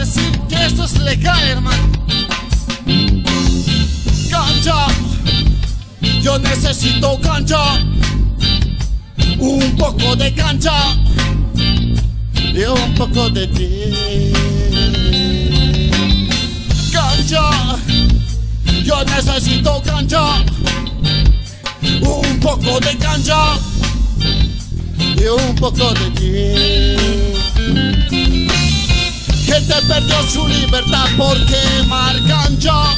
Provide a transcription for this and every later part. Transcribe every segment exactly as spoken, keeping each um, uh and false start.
decir que esto es legal, hermano. Ganja, yo necesito ganja, un poco de ganja y un poco de ti. Ganja, yo necesito ganja, un poco de ganja y un poco de ti. Gente perdió su libertad por quemar ganja.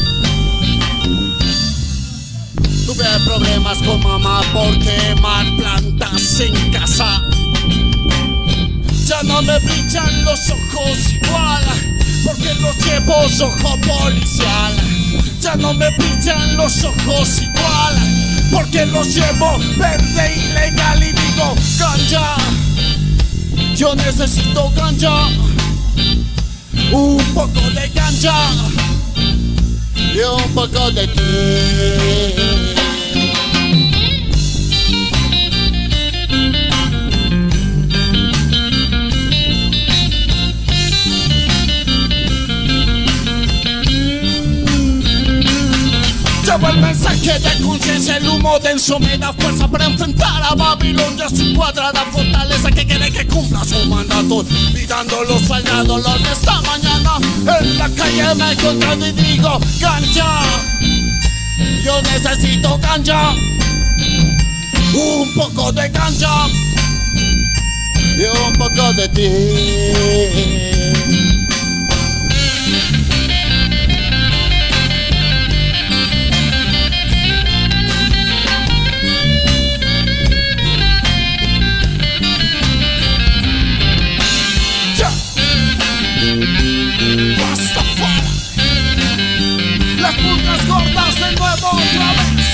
Tuve problemas con mamá por quemar plantas en casa. Ya no me brillan los ojos igual, porque los llevo ojo policial. Ya no me brillan los ojos igual, porque los llevo verde ilegal. Y digo, ganja, yo necesito ganja, un poco de ganja y un poco de ti. Llevo el mensaje de conciencia, el humo denso me da fuerza para enfrentar a Babilón y a su cuadrada fortaleza que quiere que cumpla su mandato. Mirando los soldados de esta mañana en la calle me he encontrado y digo, ganja, yo necesito ganja, un poco de ganja y un poco de ti. Las pulgas gordas de nuevo otra vez.